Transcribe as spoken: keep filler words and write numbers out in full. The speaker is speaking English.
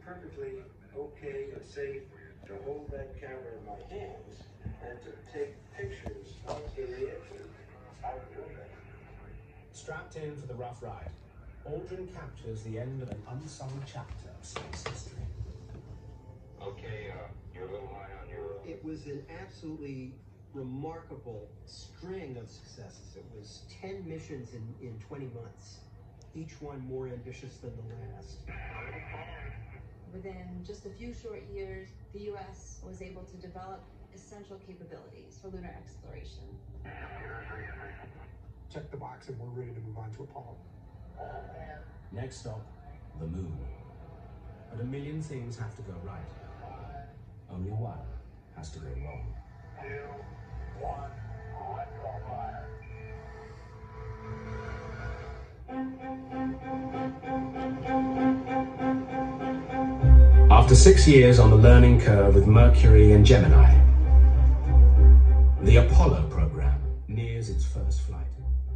perfectly okay and safe to hold that camera in my hands and to take pictures of the reaction. I would do that. Strapped in for the rough ride, Aldrin captures the end of an unsung chapter of space history. Okay, uh, you're a little high on your... It was an absolutely remarkable string of successes. It was ten missions in, in twenty months, each one more ambitious than the last. Within just a few short years, the U S was able to develop essential capabilities for lunar exploration. Check the box and we're ready to move on to Apollo. Next stop, the moon. But a million things have to go right. Only one has to go wrong. Two, one, let's go fire. After six years on the learning curve with Mercury and Gemini, the Apollo program nears its first flight.